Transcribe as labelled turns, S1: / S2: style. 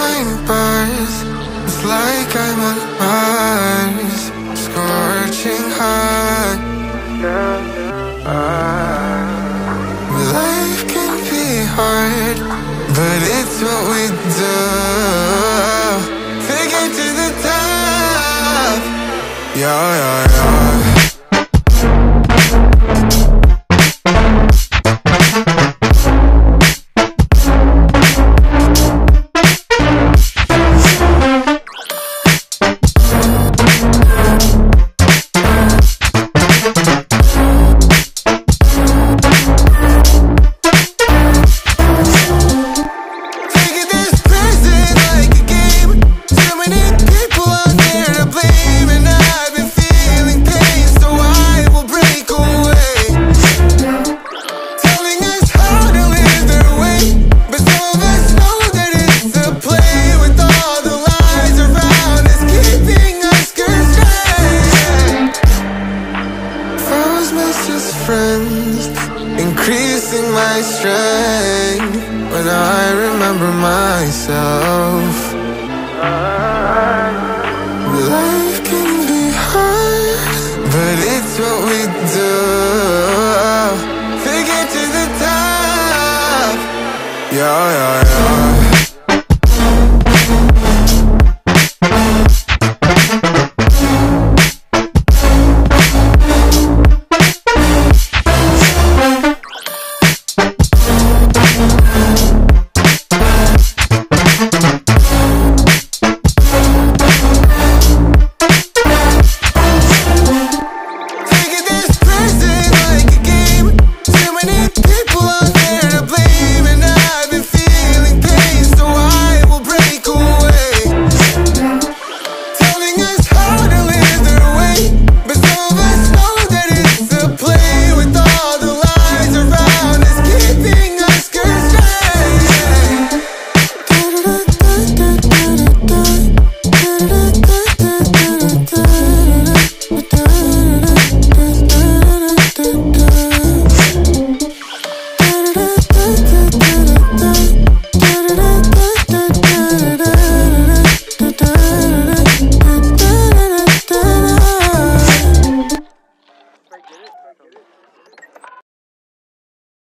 S1: behind bars. It's like I'm on Mars, scorching hot. Life can be hard, but it's what we do to get to the top. Yeah, yeah, yeah. Increasing my strength when I remember myself. Life can be hard, but it's what we do to get to the top. Yeah, yeah, yeah.